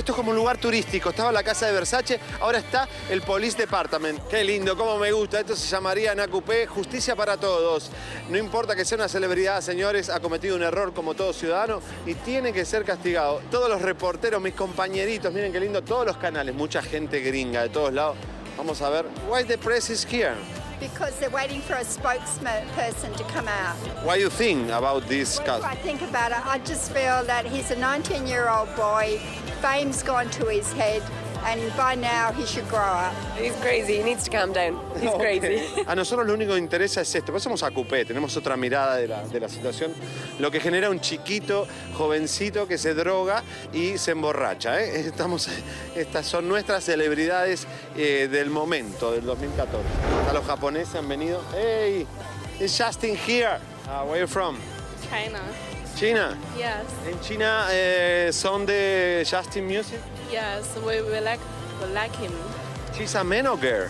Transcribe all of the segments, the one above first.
Esto es como un lugar turístico. Estaba la casa de Versace, ahora está el Police Department. Qué lindo, cómo me gusta. Esto se llamaría en AQP justicia para todos. No importa que sea una celebridad, señores, ha cometido un error como todo ciudadano y tiene que ser castigado. Todos los reporteros, mis compañeritos, miren qué lindo, todos los canales, mucha gente gringa de todos lados. Vamos a ver. Why the press is here? Because they're waiting for a spokesperson to come out. What do you think about this case? What do I think about it? I just feel that he's a 19-year-old boy, fame's gone to his head, and by now he should grow up. He's crazy, he needs to calm down. He's crazy. A nosotros lo único que interesa es esto. Pasamos a Coupé, tenemos otra mirada de la situación. Lo que genera un chiquito, jovencito que se droga y se emborracha. Estas son nuestras celebridades del momento, del 2014. A los japoneses han venido. Hey, it's Justin here. Where are you from? China. China? Yes. En China son de Justin Music? Yes, we like him. She's a man or girl?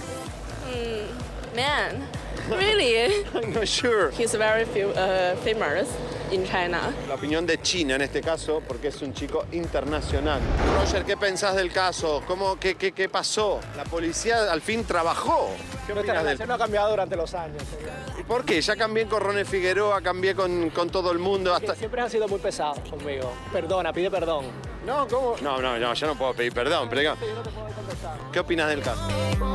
Man, really? I'm not sure. He's very famous in China. La opinión de China en este caso, porque es un chico internacional. Roger, ¿qué pensás del caso? ¿Qué pasó? La policía al fin trabajó. ¿Qué Nuestra opinas relación no ha cambiado durante los años. ¿Y por qué? Ya cambié con Ronnie Figueroa, cambié con todo el mundo. Hasta... Siempre han sido muy pesados conmigo. Perdona, pide perdón. No, ¿cómo? No, yo no puedo pedir perdón. Pero... Yo no te puedo contestar. ¿Qué opinas del caso?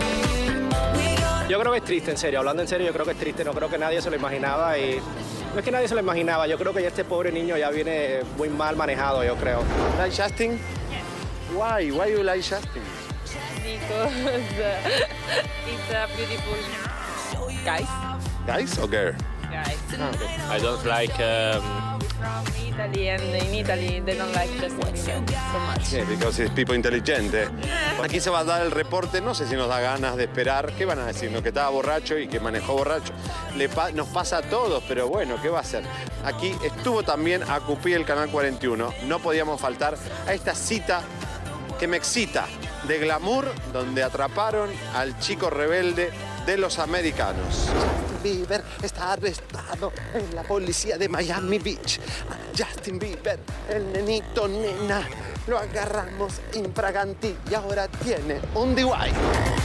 Yo creo que es triste, en serio. Hablando en serio, yo creo que es triste. No creo que nadie se lo imaginaba y... No es que nadie se lo imaginaba. Yo creo que ya este pobre niño ya viene muy mal manejado, yo creo. ¿Like Justin? Yes. Why you like Justin? Because it's a beautiful guys. Guys or girl? Guys. Okay. I don't like. From Italy, and in Italy they don't like Justin Bieber so much. Yeah, because it's people inteligente. Aquí se va a dar el reporte, no sé si nos da ganas de esperar. ¿Qué van a decirnos? Que estaba borracho y que manejó borracho. Nos pasa a todos, pero bueno, ¿qué va a hacer? Aquí estuvo también Acupí, el Canal 41. No podíamos faltar a esta cita que me excita, de glamour, donde atraparon al chico rebelde de los americanos. Justin Bieber está arrestado en la policía de Miami Beach. Justin Bieber, el nenito nena, lo agarramos infraganti y ahora tiene un DUI.